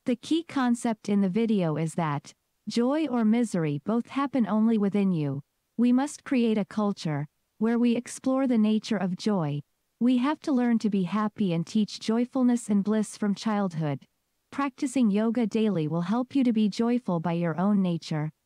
The key concept in the video is that joy or misery both happen only within you. We must create a culture where we explore the nature of joy. We have to learn to be happy and teach joyfulness and bliss from childhood. Practicing yoga daily will help you to be joyful by your own nature.